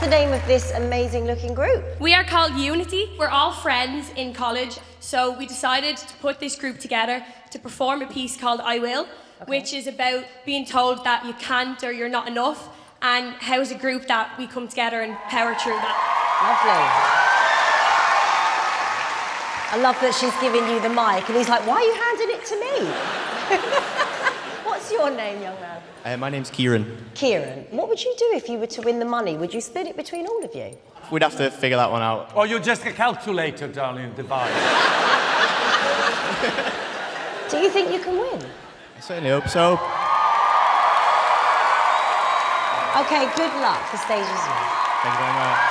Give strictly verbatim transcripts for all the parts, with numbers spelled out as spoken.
the name of this amazing looking group? We are called Unity. We're all friends in college, so we decided to put this group together to perform a piece called I Will, okay. which is about being told that you can't or you're not enough, and how as a group that we come together and power through that. Lovely. I love that she's giving you the mic and he's like, why are you handing it to me? What's your name, young man? Uh, my name's Kieran. Kieran, what would you do if you were to win the money? Would you split it between all of you? We'd have to figure that one out. Or you're just a calculator, darling, divide. Do you think you can win? I certainly hope so. Okay, good luck. The stage is yours. Thank you very much.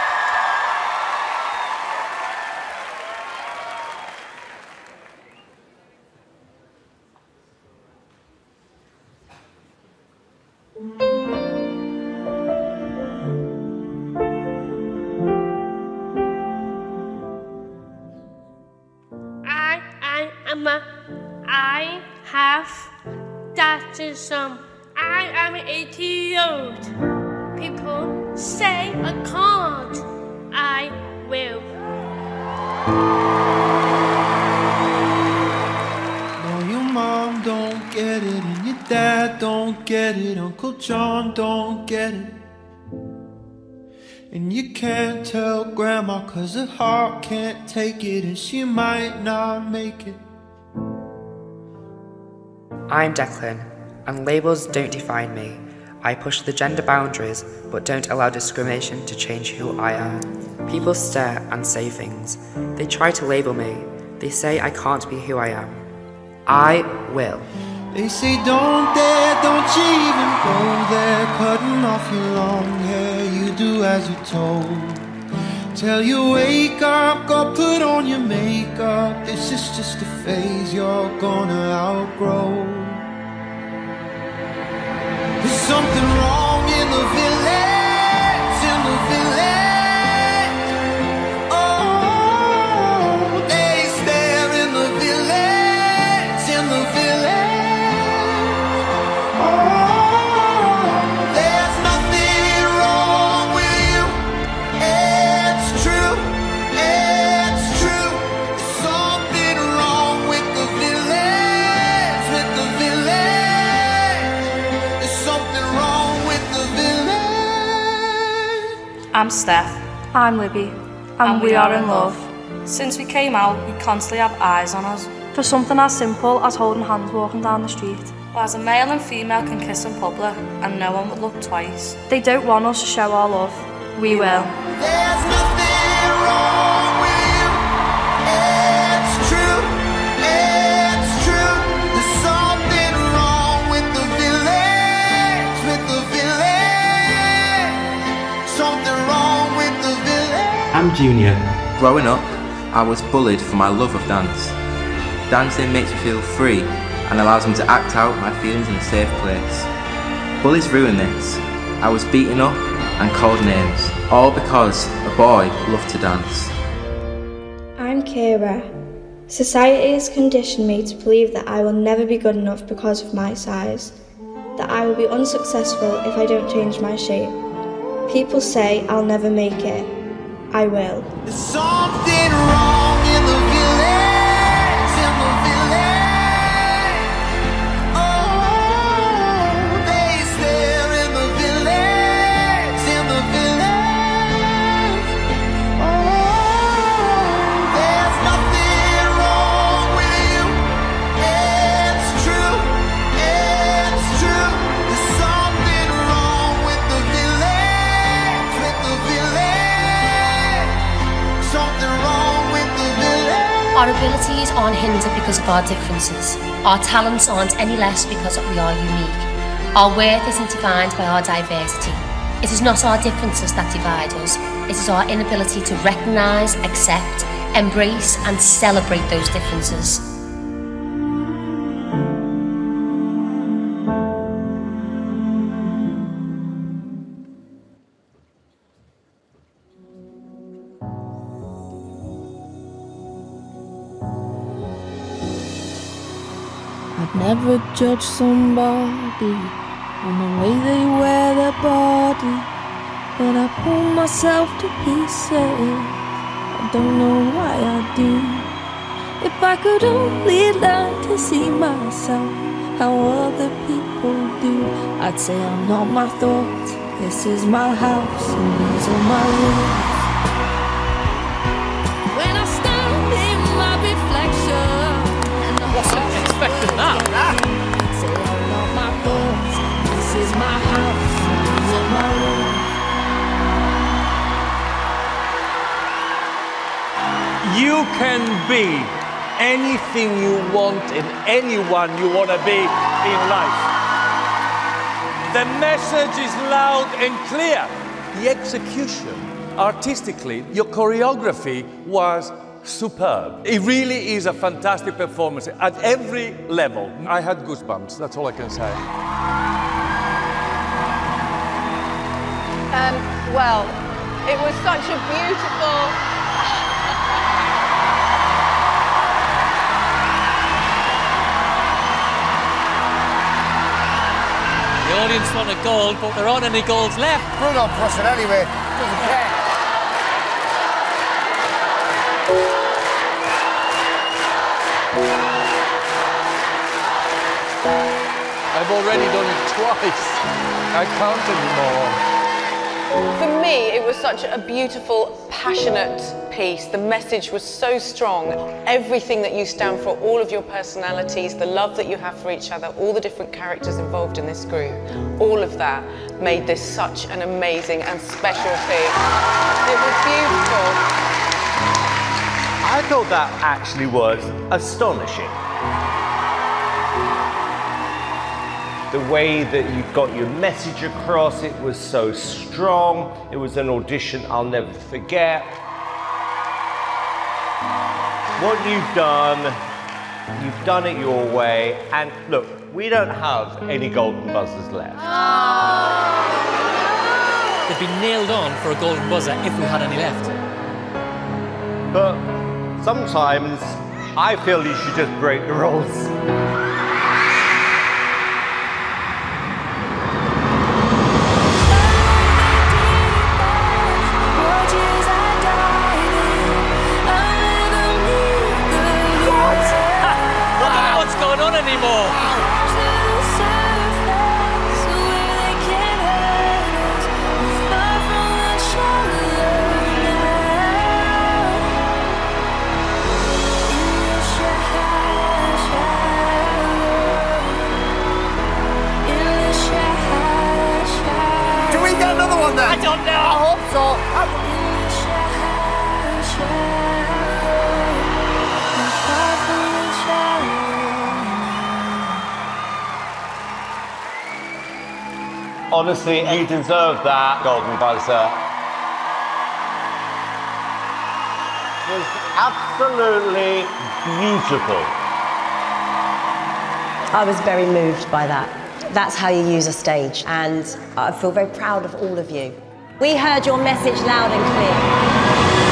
I, I am a, I have autism. I am eighty old. People say I can't. I will. No, your mom don't get it, and your dad don't get it, Uncle John don't get it. And you can't tell Grandma cause her heart can't take it, and she might not make it. I'm Declan, and labels don't define me. I push the gender boundaries, but don't allow discrimination to change who I am. People stare and say things. They try to label me. They say I can't be who I am. I will. They say don't dare, don't you even go there, cutting off your long hair, you do as you're told. Till you wake up, go put on your makeup, this is just a phase you're gonna outgrow. There's something wrong in the village, in the village. Oh, they stare in the village, in the village. Oh, there's nothing wrong with you. It's true, it's true. There's something wrong with the village, with the village. There's something wrong with the village. I'm Steph. I'm Libby. And, and we, we are in love. Since we came out, we constantly have eyes on us. For something as simple as holding hands walking down the street. Well, as a male and female can kiss in public, and no one would look twice. They don't want us to show our love. We will. There's nothing wrong with you. It's true, it's true. There's something wrong with the village, with the village. Something wrong with the village. I'm Junior. Growing up, I was bullied for my love of dance. Dancing makes me feel free and allows me to act out my feelings in a safe place. Bullies ruined this. I was beaten up and called names, all because a boy loved to dance. I'm Kira. Society has conditioned me to believe that I will never be good enough because of my size, that I will be unsuccessful if I don't change my shape. People say I'll never make it. I will. There's something wrong in the village, in the village. Oh, they stare in the village, in the village. Oh, there's nothing wrong with you. It's true, it's true. There's something wrong with the village, with the village. Something wrong with the village. Our abilities aren't hindered because of our differences. Our talents aren't any less because we are unique. Our worth isn't defined by our diversity. It is not our differences that divide us. It is our inability to recognise, accept, embrace and celebrate those differences. I'd never judge somebody on the way they wear their body. but I pull myself to pieces. I don't know why I do. If I could only learn to see myself how other people do, I'd say I'm not my thoughts. This is my house and these are my rooms. When I stand in my reflection and I wasn't expecting that. Say I'm not my thoughts. This is my house and these are my rooms. You can be anything you want and anyone you want to be in life. The message is loud and clear. The execution, artistically, your choreography was superb. It really is a fantastic performance at every level. I had goosebumps, that's all I can say. Um, well, it was such a beautiful... The audience want a goal, but there aren't any goals left. Bruno plus it anyway. Doesn't care. I've already done it twice. I can't anymore. For me, it was such a beautiful, passionate piece. The message was so strong. Everything that you stand for, all of your personalities, the love that you have for each other, all the different characters involved in this group, all of that made this such an amazing and special thing. It was beautiful. I thought that actually was astonishing. The way that you got your message across, it was so strong. It was an audition I'll never forget. What you've done, you've done it your way. And look, we don't have any golden buzzers left. They'd be nailed on for a golden buzzer if we had any left. But sometimes I feel you should just break the rules. Anymore. Can we get another one then? I don't know. I hope so. Honestly, you deserve that golden buzzer. It was absolutely beautiful. I was very moved by that. That's how you use a stage, and I feel very proud of all of you. We heard your message loud and clear.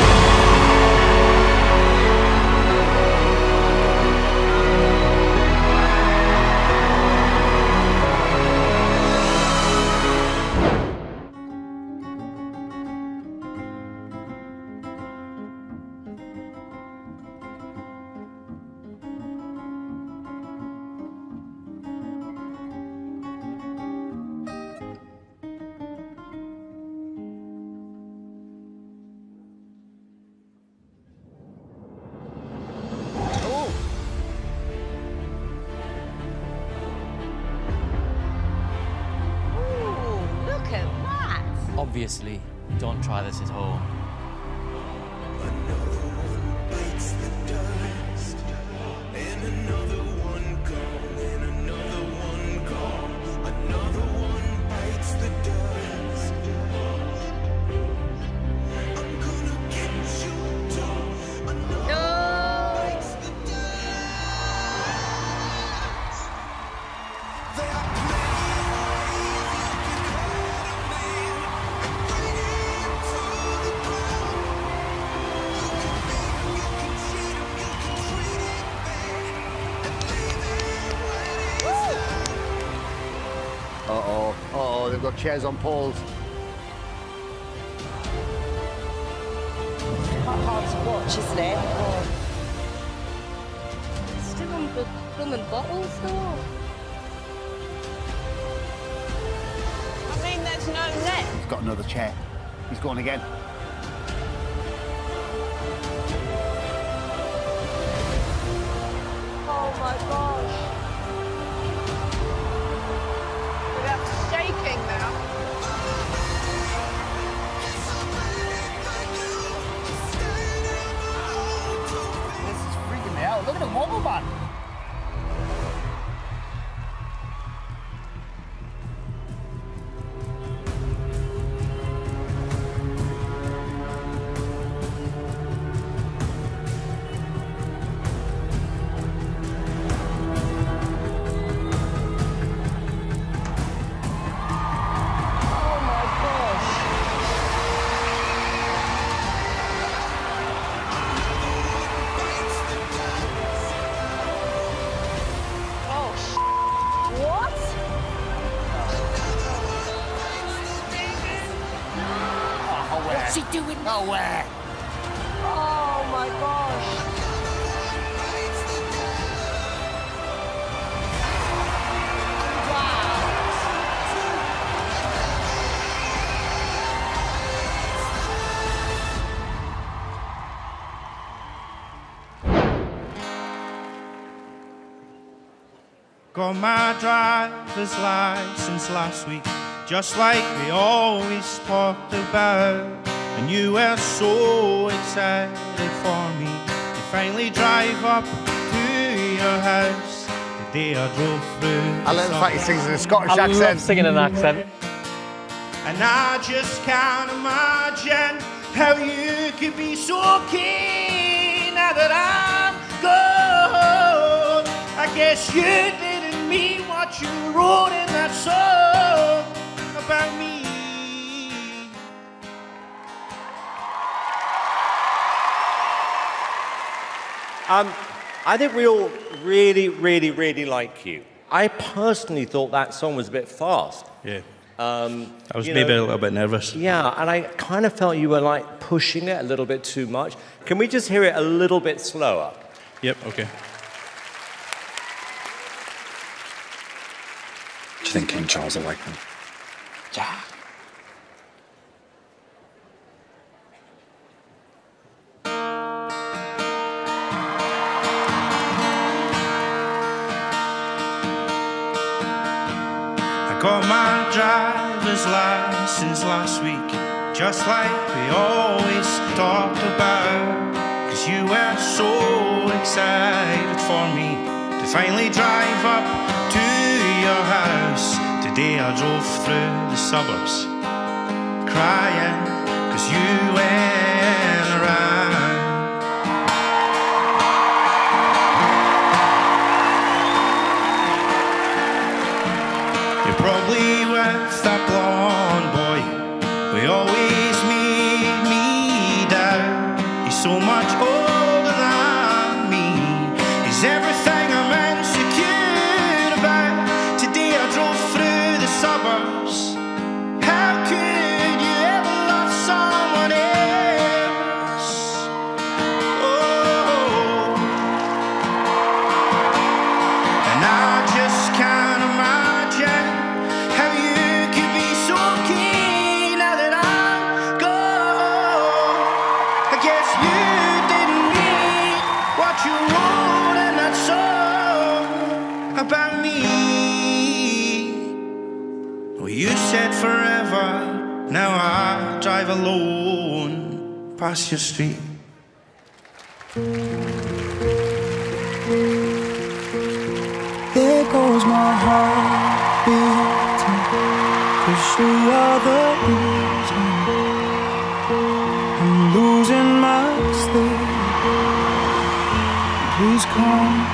Obviously, don't try this at home. Uh-oh, uh-oh, they've got chairs on poles. quite hard to watch, isn't it? Still on the blooming bottles, though. I mean, there's no net. He's got another chair. He's gone again. Oh my gosh. That's shaking now. This is freaking me out. Look at the wobble, man. What's he doing? Nowhere. Oh my gosh. Got my driver's license last week, just like we always talked about. And you were so excited for me to finally drive up to your house the day I drove through. I love the fact he sings in a Scottish I accent. love singing an accent. And I just can't imagine how you could be so keen now that I'm gone. I guess you didn't mean what you wrote in that song about me. Um, I think we all really, really, really like you. I personally thought that song was a bit fast. Yeah. Um, I was you maybe know, a little bit nervous. Yeah, and I kind of felt you were like pushing it a little bit too much. Can we just hear it a little bit slower? Yep, okay. Do you think King Charles will like them? Yeah. Got my driver's license last week, just like we always talked about. Cause you were so excited for me to finally drive up to your house. Today I drove through the suburbs crying cause you went around. Probably with that blonde boy, we always made me doubt. He's so much older than me. He's everything I'm insecure about. Today I drove through the suburbs. How could you ever love someone else? Oh, and I just can't imagine how you could be so keen now that I'm gone. I guess you didn't mean what you wrote in that song about me. Well, you said forever, now I drive alone past your street. There goes my heart beating, 'cause you are the reason I'm losing my sleep. Please come.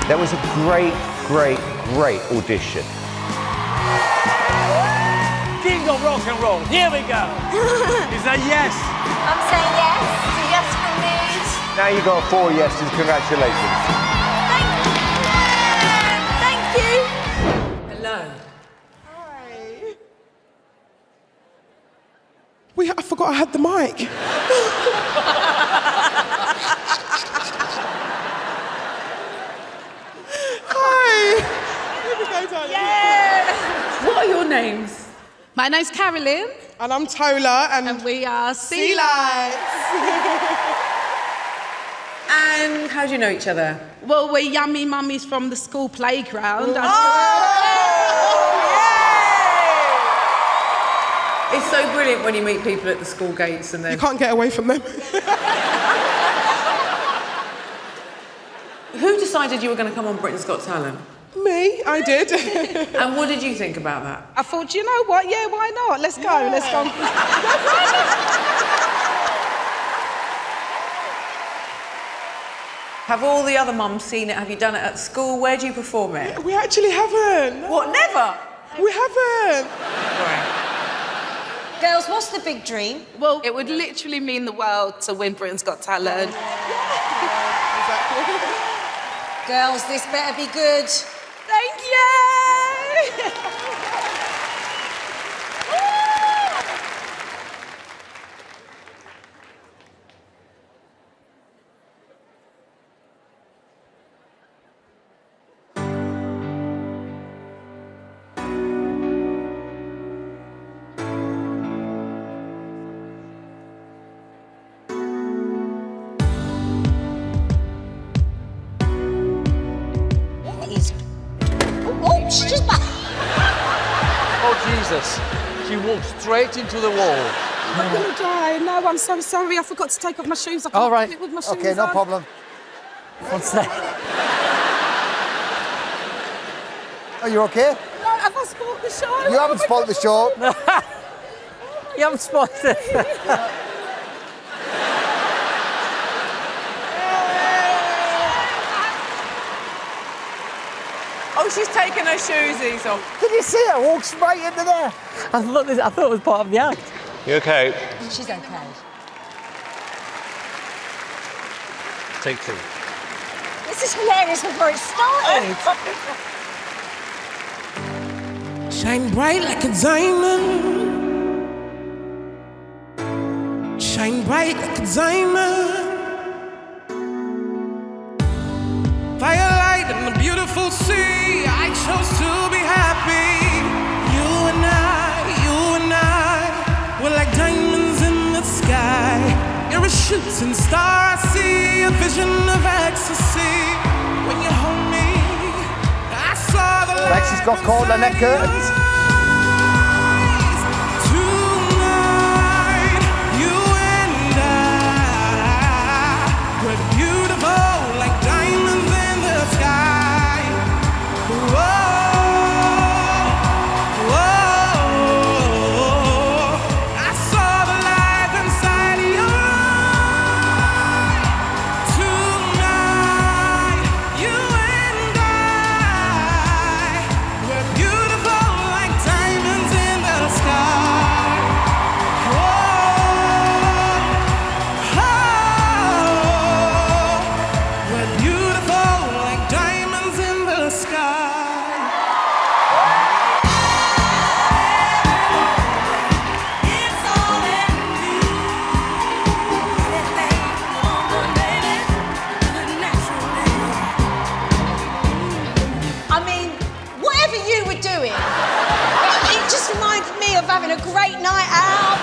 That was a great, great, great audition. King of rock and roll, here we go. Is that yes? I'm saying yes. It's a yes from me. Now you got four yeses, congratulations. Thank you. Hello. Wait, I forgot I had the mic. Hi. Here we go, darling. Yeah. What are your names? My name's Carolyn. And I'm Tola, and, and we are Sea Sea Lights. And how do you know each other? Well, we're yummy mummies from the school playground. It's so brilliant when you meet people at the school gates and then... You can't get away from them. Who decided you were going to come on Britain's Got Talent? Me, I did. And what did you think about that? I thought, you know what? Yeah, why not? Let's go. Yeah. Let's go. Have all the other mums seen it? Have you done it at school? Where do you perform it? We actually haven't. No. What, never? We haven't. Right. Girls, what's the big dream? Well, it would literally mean the world to win Britain's Got Talent. Girls, this better be good. Thank you! Oh, she just... Oh, Jesus. She walked straight into the wall. I'm gonna die. No, I'm so sorry. I forgot to take off my shoes. I can't All right. do it with my shoes Okay, no on. problem. What's that? Are you okay? No, have I spoiled the show? You haven't spoiled the show. You haven't spoiled it. Oh, she's taken her shoesies off. Did you see her walk straight into there? I thought, this, I thought it was part of the act. You okay? She's okay. Take two. This is hilarious before it started. Shine bright like a diamond. Shine bright like a diamond. Firelight in the beautiful sea. I chose to be happy. You and I, you and I, we're like diamonds in the sky. You're a shooting star. I see a vision of ecstasy. When you hold me, I saw the light. Lexie's got caught in her curtains. Tonight, you and I, we're beautiful like diamonds in the sky. Whoa, whoa, I saw the light inside your eyes. Tonight, you and I, we're beautiful like diamonds in the sky. Whoa, oh, we're beautiful like diamonds in the sky. I mean, whatever you were doing, it, it just reminded me of having a great night out.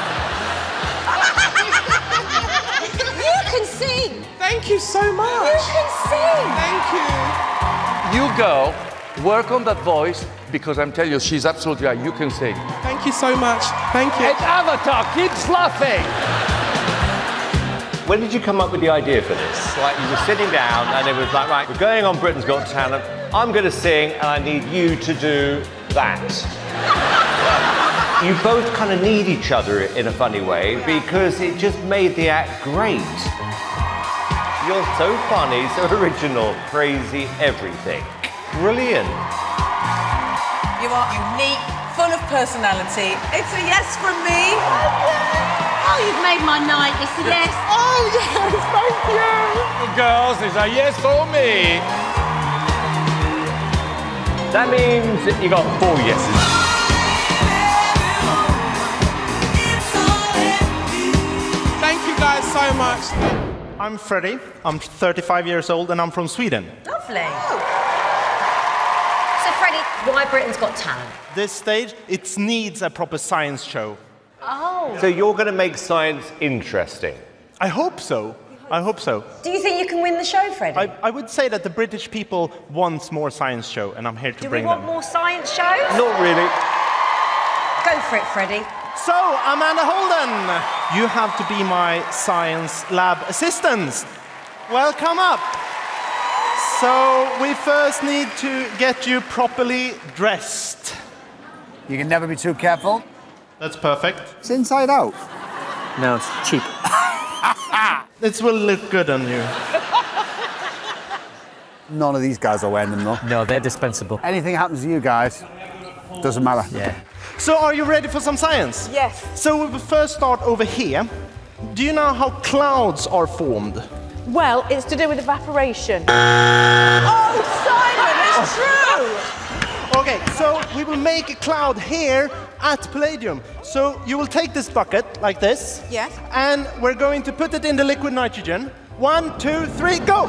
You can sing. Thank you so much. You can sing. Thank you. You go, work on that voice, because I'm telling you, she's absolutely right. You can sing. Thank you so much. Thank you. And Avatar keeps laughing. When did you come up with the idea for this? Like, you were sitting down and it was like, right, we're going on Britain's Got Talent. I'm going to sing and I need you to do that. You both kind of need each other in a funny way because it just made the act great. You're so funny, so original, crazy, everything. Brilliant. You are unique, full of personality. It's a yes from me. Oh, you've made my night. It's a yes. Oh, yes, thank you. Girls, it's a yes for me. That means that you got four yeses. Thank you guys so much. I'm Freddie. I'm thirty-five years old and I'm from Sweden. Lovely. So, Freddie, why Britain's Got Talent? This stage, it needs a proper science show. Oh. So you're going to make science interesting? I hope so. I hope so. Do you think you can win the show, Freddie? I, I would say that the British people want more science show, and I'm here to Do bring we want them. more science shows? Not really. Go for it, Freddie. So, Amanda Holden, you have to be my science lab assistant. Welcome up. So, we first need to get you properly dressed. You can never be too careful. That's perfect. It's inside out. No, it's cheap. This will look good on you. None of these guys are wearing them, though. No, they're dispensable. Anything happens to you guys, doesn't matter. Yeah. So, are you ready for some science? Yes. So, we will first start over here. Do you know how clouds are formed? Well, it's to do with evaporation. Oh, Simon, it's true! Okay, so we will make a cloud here at Palladium. So you will take this bucket, like this. Yes. And we're going to put it in the liquid nitrogen. One, two, three, go!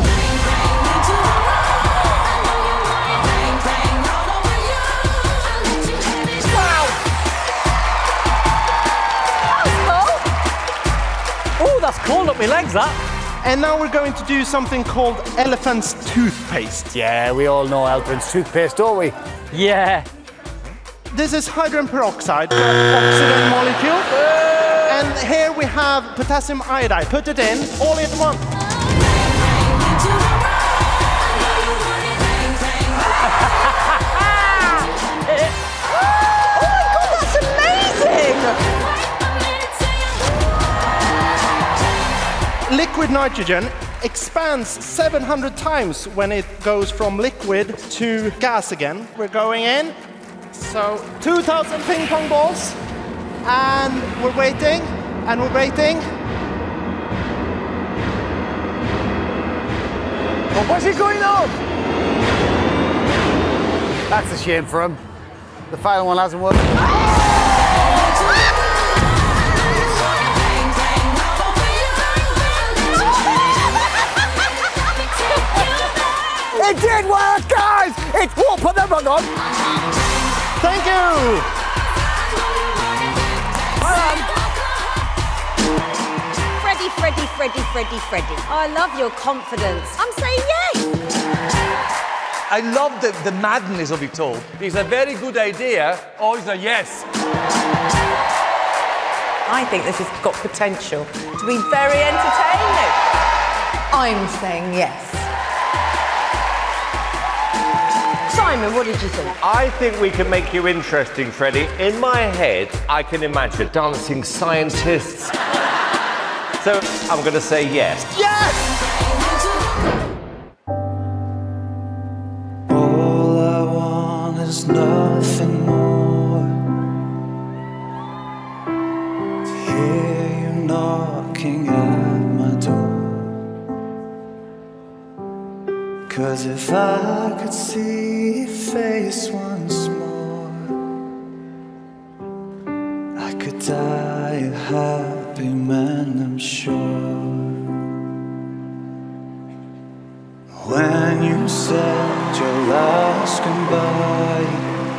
Oh, that's cold up my legs, that. And now we're going to do something called elephant's toothpaste. Yeah, we all know elephant's toothpaste, don't we? Yeah. This is hydrogen peroxide, oxygen molecule. And here we have potassium iodide. Put it in, all in one. Oh my God, that's amazing! Liquid nitrogen expands seven hundred times when it goes from liquid to gas again. We're going in. So two thousand ping pong balls. And we're waiting, and we're waiting. Oh, what's it going on? That's a shame for him. The final one hasn't worked. It did work, guys! It's what? Put them on. Thank you! Freddie, Freddie, Freddie, Freddie, Freddie. I love your confidence. I'm saying yes. I love the, the madness of it all. It's a very good idea, or it's a yes. I think this has got potential to be very entertaining. I'm saying yes. Simon, what did you think? I think we can make you interesting, Freddie. In my head, I can imagine dancing scientists. So I'm going to say yes. Yes! All I want is nothing more. To hear you knocking at my door. 'Cause if I could see your face once more, I could die a happy man, I'm sure. When you said your last goodbye,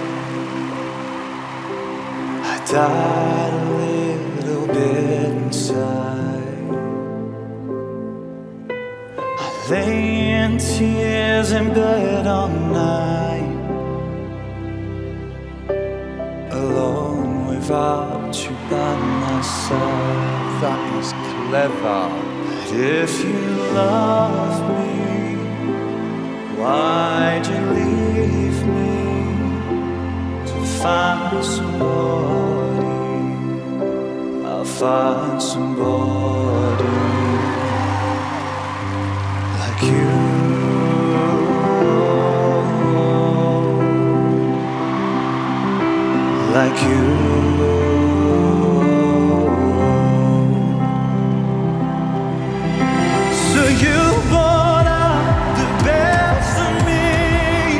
I died a little bit inside. I lay in tears in bed all night, alone without you by my side. That is clever. But if you love me, why'd you leave me to find somebody? I'll find somebody. like you. So you brought out the best of me,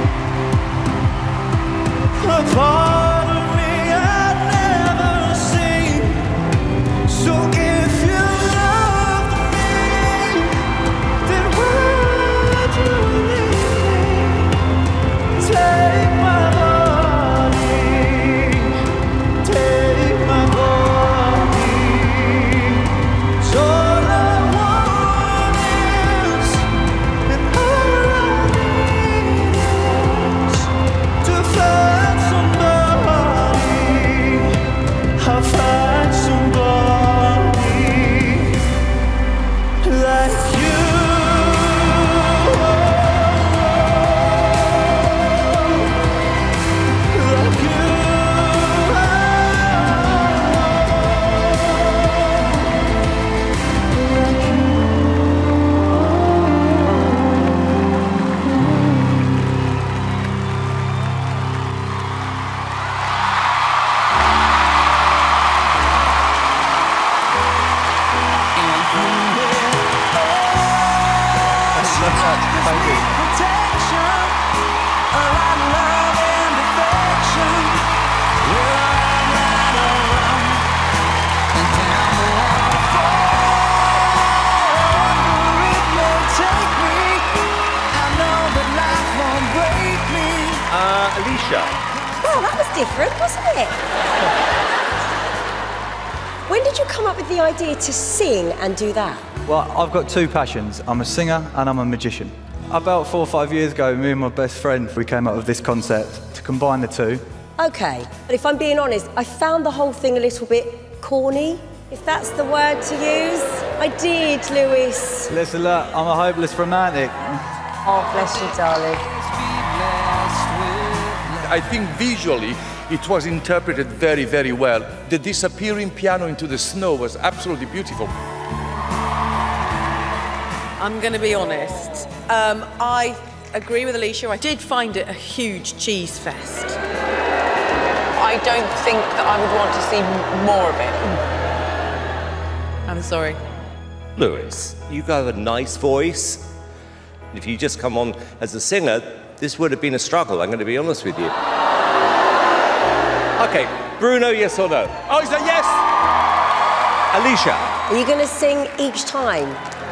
a part of me I'd never seen. So if you loved me, then would you leave me? Take my body, take my body. So all I want is, and all I need is to find somebody. I'll find somebody like you. Like you. Thank you. Protection, a lot of love and affection. Well, I'm right around and down the waterfall. Where it may take me, I know that life won't break me. Uh, Alicia. Well, that was different, wasn't it? When did you come up with the idea to sing and do that? Well, I've got two passions. I'm a singer and I'm a magician. About four or five years ago, me and my best friend, we came up with this concept to combine the two. Okay, but if I'm being honest, I found the whole thing a little bit corny, if that's the word to use. I did, Lewis. Listen, look, I'm a hopeless romantic. Oh, bless you, darling. I think visually it was interpreted very, very well. The disappearing piano into the snow was absolutely beautiful. I'm going to be honest. Um, I agree with Alicia. I did find it a huge cheese fest. I don't think that I would want to see more of it. I'm sorry. Lewis, you got a nice voice. If you just come on as a singer, this would have been a struggle, I'm going to be honest with you. Okay, Bruno, yes or no? Oh, is that yes? Alicia. Are you going to sing each time?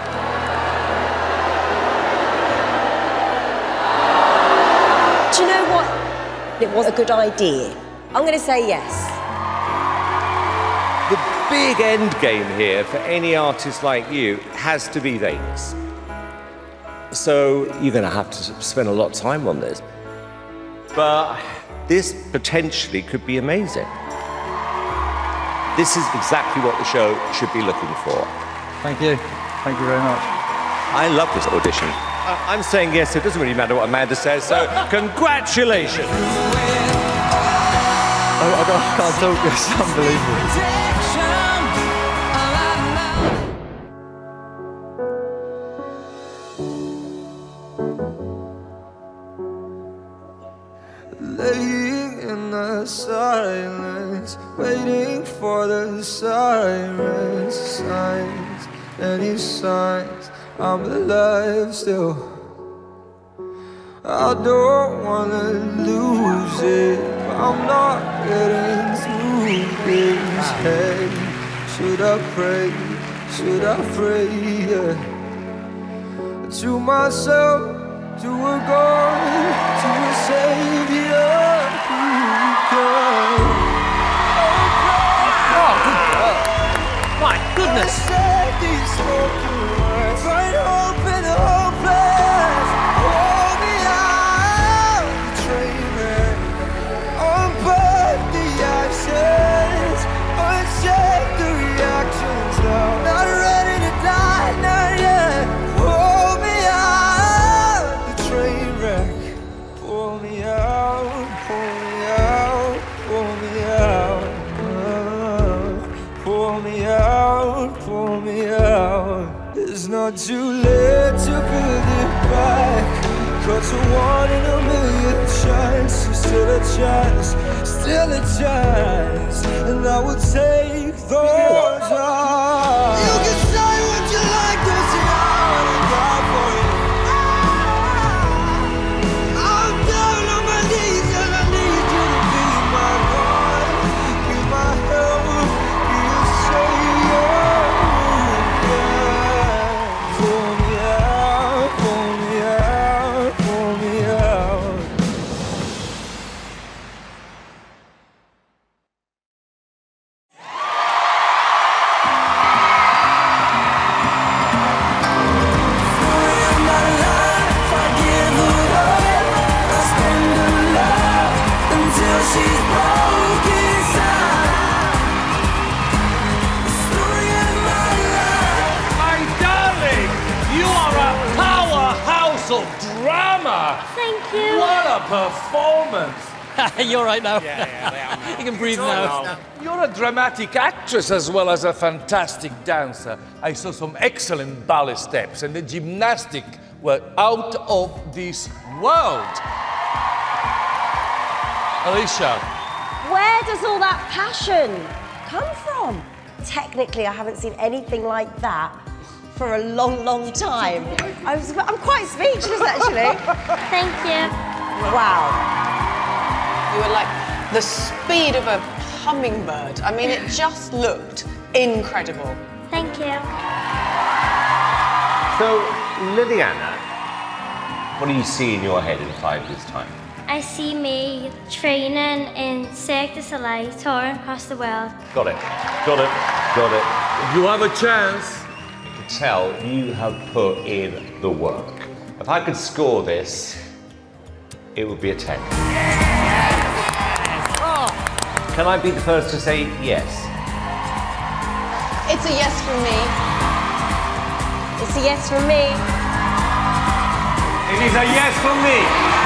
Do you know what? It was a good idea. I'm going to say yes. The big end game here for any artist like you has to be Vegas. So you're going to have to spend a lot of time on this. But this potentially could be amazing. This is exactly what the show should be looking for. Thank you. Thank you very much. I love this audition. Uh, I'm saying yes, it doesn't really matter what Amanda says, so congratulations. I, I, I can't talk, it's unbelievable. Laying in the silence, waiting for the sirens, signs, any signs I'm alive still. I don't wanna lose it, but I'm not getting through this. Hey, should I pray? Should I pray? Yeah. To myself, to a God, to a Savior who can. Oh, good God. My goodness. I said these spoken words, find hope in the hopeless. Hold me out, betray me. Unburn the ashes, uncheck the reactions now. Not ready to die, not yet. Hold me out, the train wreck. Pull me out, pull me out, pull me out. Pull me out, pull me out. It's not too late to build it back. Cause a one in a million chance, still a chance. still a chance, and I will take those odds. You can say what you like, don't say I wanna die for you. I'm down on my knees and I need you to be my God, be my help, be a savior. Pull me out, pull me out, pull me out. Of drama! Thank you. What a performance! You're right now. Yeah, yeah, yeah. You can breathe now. You're a dramatic actress as well as a fantastic dancer. I saw some excellent ballet steps, and the gymnastic were out of this world. Alicia. Where does all that passion come from? Technically, I haven't seen anything like that for a long, long time. I was, I'm quite speechless, actually. Thank you. Wow. You were like the speed of a hummingbird. I mean, it just looked incredible. Thank you. So, Liliana, what do you see in your head in five years' time? I see me training in Cirque du Soleil, touring across the world. Got it. Got it. Got it. If you have a chance, tell you have put in the work. If I could score this, it would be a ten. Oh. Can I be the first to say yes? It's a yes from me. It's a yes from me. It is a yes from me.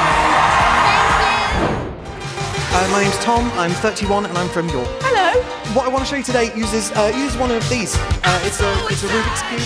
Uh, my name's Tom, I'm thirty-one and I'm from York. Hello. What I want to show you today uses uh, uses one of these. Uh, it's a it's a Rubik's Cube.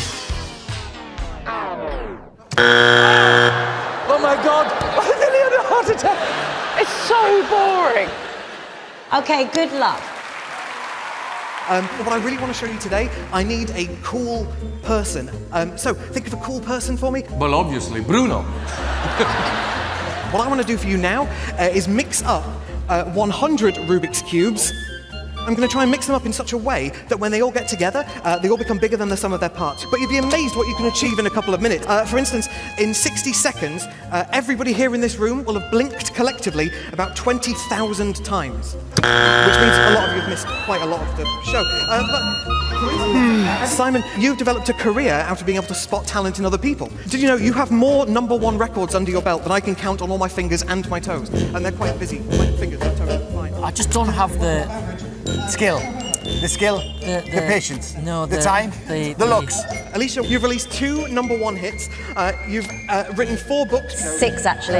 oh my God! I nearly had a heart attack. It's so boring. Okay, good luck. Um, what I really want to show you today, I need a cool person. Um, so think of a cool person for me. Well, obviously, Bruno. What I want to do for you now uh, is mix up uh, one hundred Rubik's Cubes. I'm going to try and mix them up in such a way that when they all get together, uh, they all become bigger than the sum of their parts. But you'd be amazed what you can achieve in a couple of minutes. Uh, for instance, in sixty seconds, uh, everybody here in this room will have blinked collectively about twenty thousand times. Which means a lot of you have missed quite a lot of the show. Uh, but Simon, you've developed a career out of being able to spot talent in other people. Did you know you have more number one records under your belt than I can count on all my fingers and my toes? And they're quite busy. My fingers, my toes, fine. I just don't have the skill. The skill, the, the, the patience, no, the, the time, the, the, the looks. Alicia, you've released two number one hits. Uh, you've uh, written four books. Six, actually.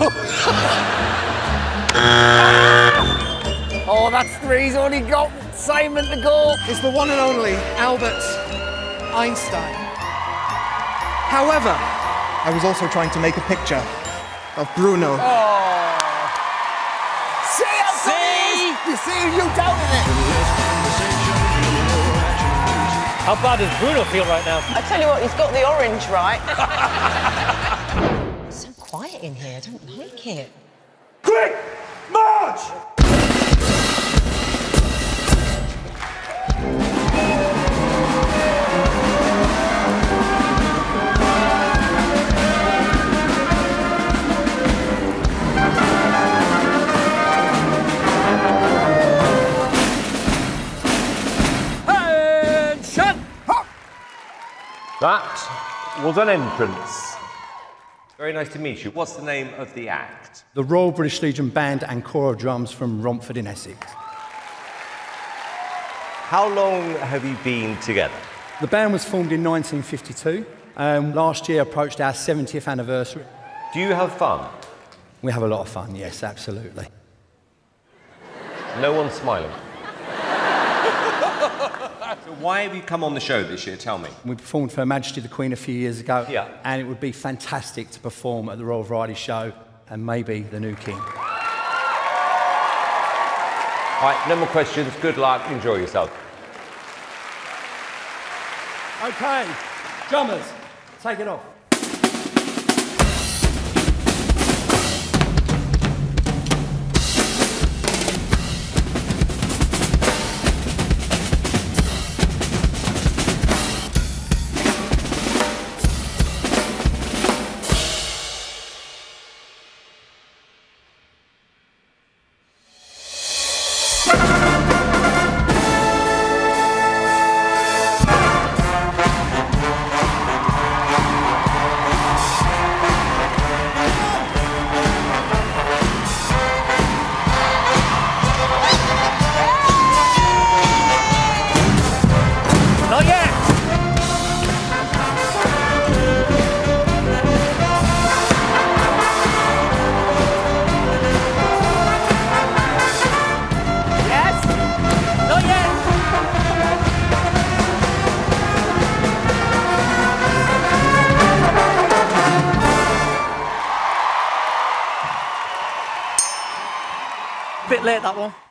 Oh, that's three. He's only got Simon to go. It's the one and only Albert Einstein. However, I was also trying to make a picture of Bruno. Oh. See, I'm see? You see, you doubted it. How bad does Bruno feel right now? I tell you what, he's got the orange right. It's so quiet in here. I don't like it. Quick, march! That was an entrance. Very nice to meet you. What's the name of the act? The Royal British Legion Band and Corps of Drums from Romford in Essex. How long have you been together? The band was formed in nineteen fifty-two. Um, last year approached our seventieth anniversary. Do you have fun? We have a lot of fun, yes, absolutely. No one's smiling. So why have you come on the show this year? Tell me. We performed for Her Majesty the Queen a few years ago. Yeah. And it would be fantastic to perform at the Royal Variety Show and maybe the new King. All right, no more questions. Good luck. Enjoy yourself. Okay, drummers, take it off. Not yet! Yes! Not yet! Bit late, that one.